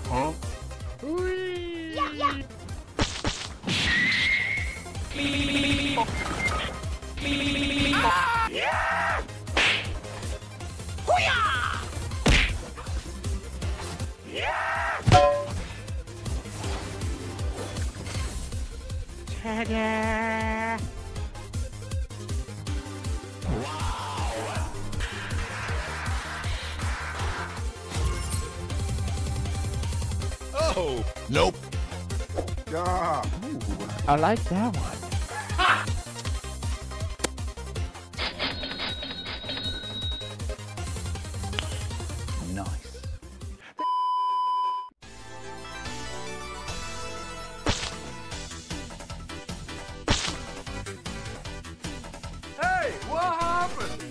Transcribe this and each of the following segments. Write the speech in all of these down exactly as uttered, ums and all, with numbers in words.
Huh? Yeah, yeah. Ah, yeah. Hoo-yah! Yeah. Ta-da! Oh, nope. Yeah. I like that one. Ha! Nice. Hey, what happened?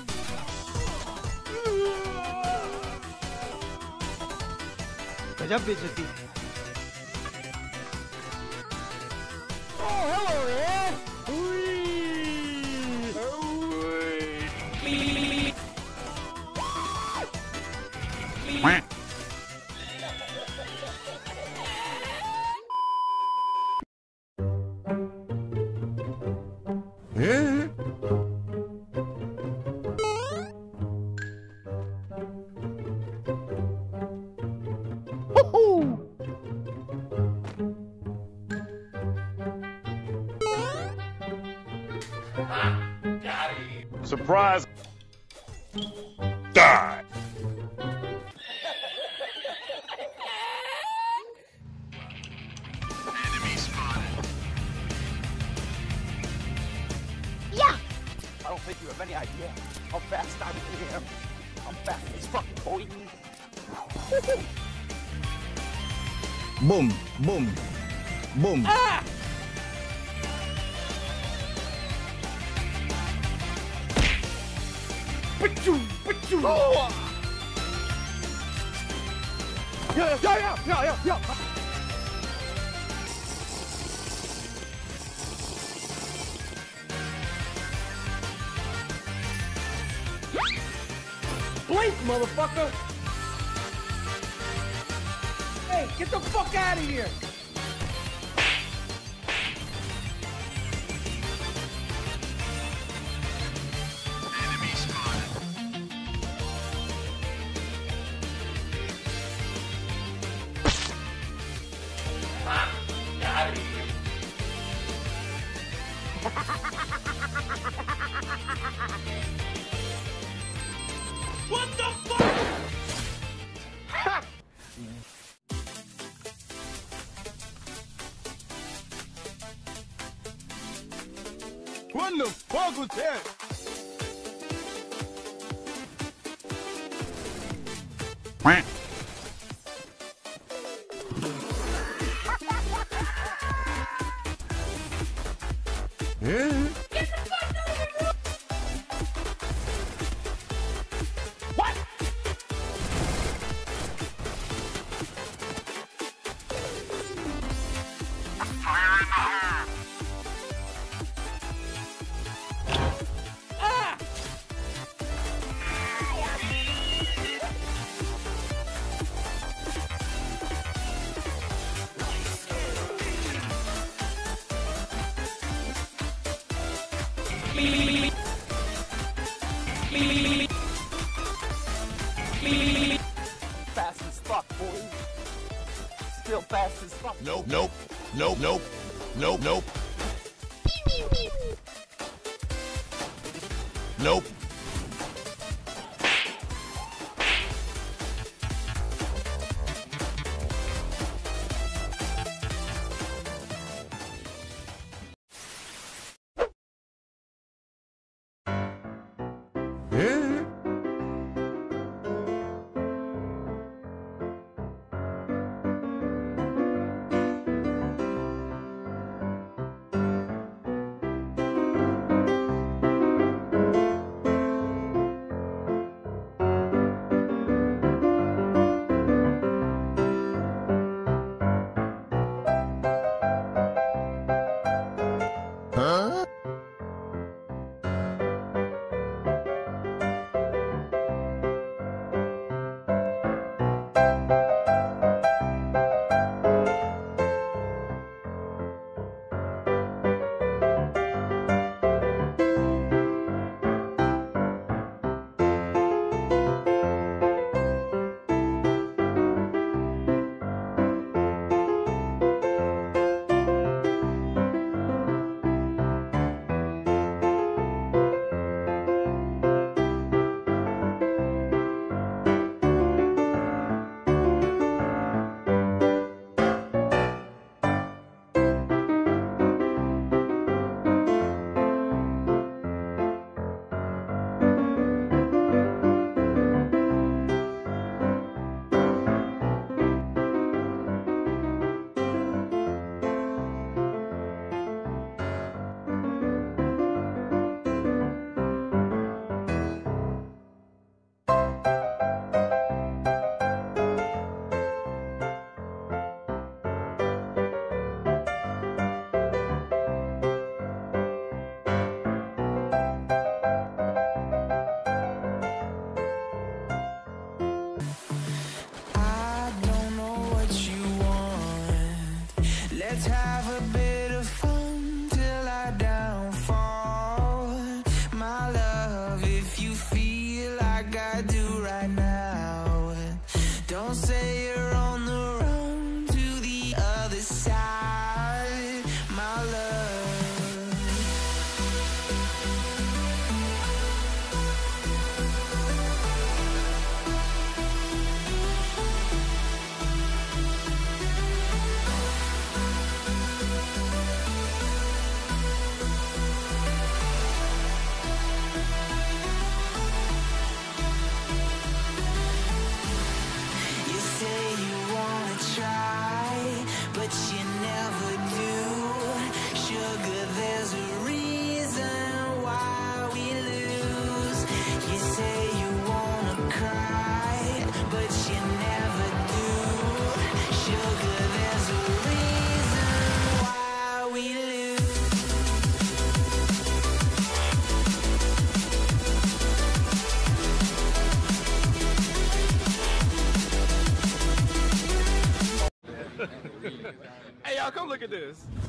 गजब बेइज्जती। Oh, hello there. Quack. Yeah. Woohoo! Surprise. Die. Enemy spotted. Yeah. I don't think you have any idea how fast I am. I'm fast as fuck, boy. Boom, boom, boom. Ah! Pachoo, pachoo. Oh! Yeah, yeah, yeah, yeah, yeah, yeah. Blink, motherfucker. Hey, get the fuck out of here. Enemy spotted. What the fuck? What the fuck was that? Quack. Yeah. Fast as fuck, boy. Still fast as fuck. Nope, nope, nope, nope, nope, nope. Nope. Yeah. Huh? Y'all come look at this.